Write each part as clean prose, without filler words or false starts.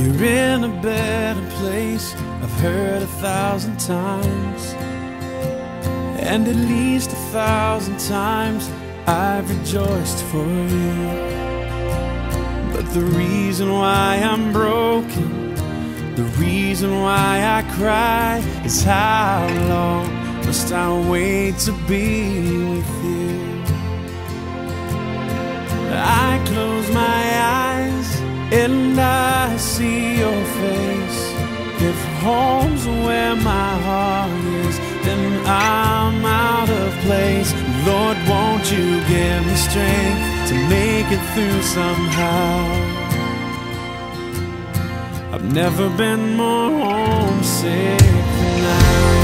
You're in a better place, I've heard 1,000 times, and at least 1,000 times I've rejoiced for you. But the reason why I'm broken, the reason why I cry, is how long must I wait to be with you? I close my eyes and I see your face. If home's where my heart is, then I'm out of place. Lord, won't you give me strength to make it through somehow? I've never been more homesick than now.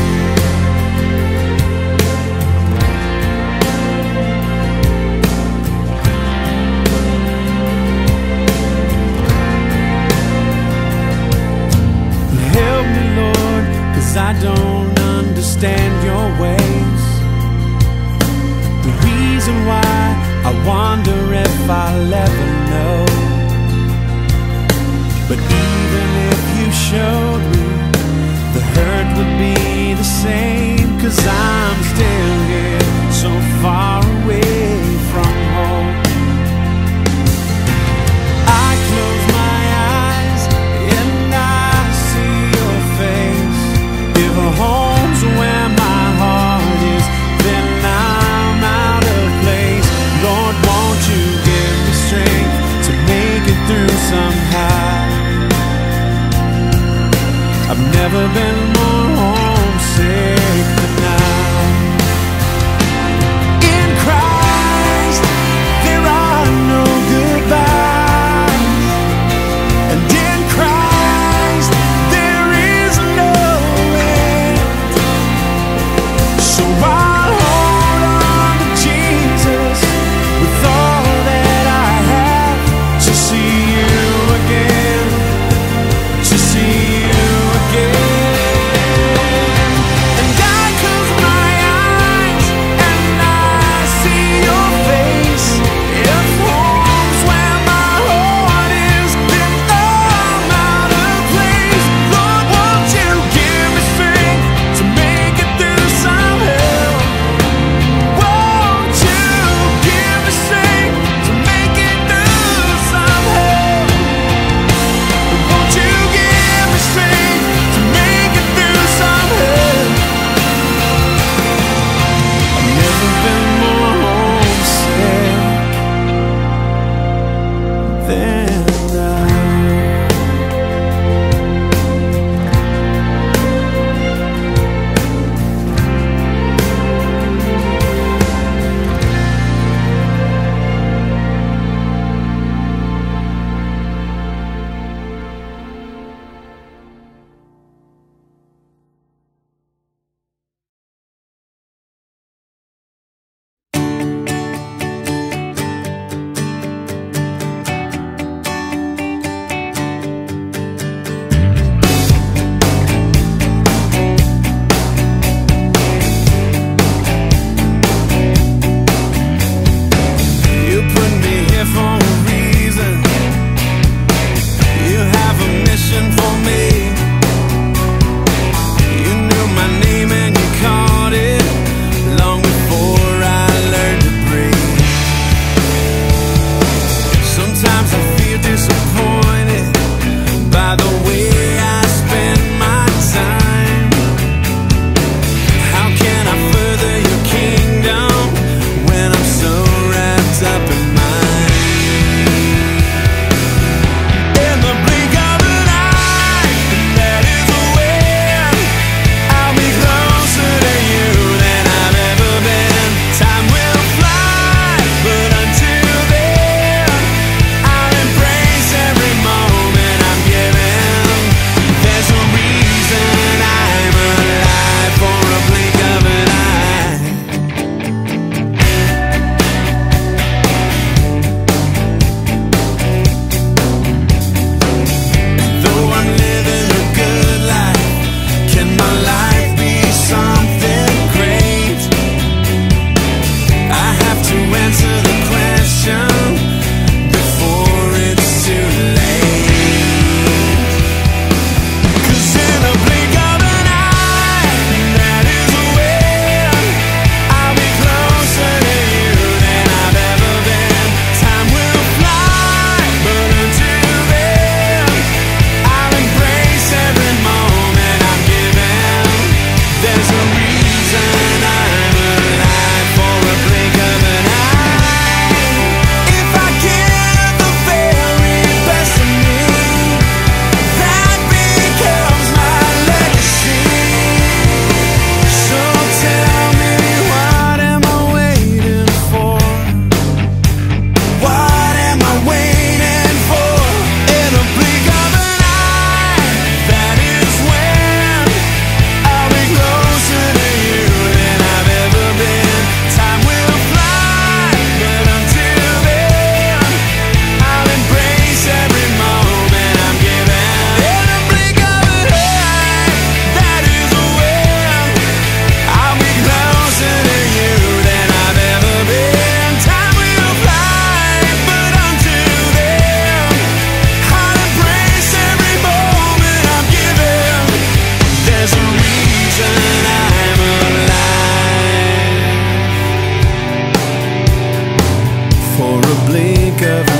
I don't understand your ways. The reason why I wonder if I'll ever know. But even if you showed me, the hurt would be the same. 'Cause I'm still here, so far away from home. I close my eyes and I see your face. If home's where my heart is, then I'm out of place. Lord, won't you give me strength to make it through somehow? I've never been more homesick than now. In Christ, there are no goodbyes, and in Christ, there is no end. So I'll hold on to Jesus with all that I have, to see you again, to see you again. of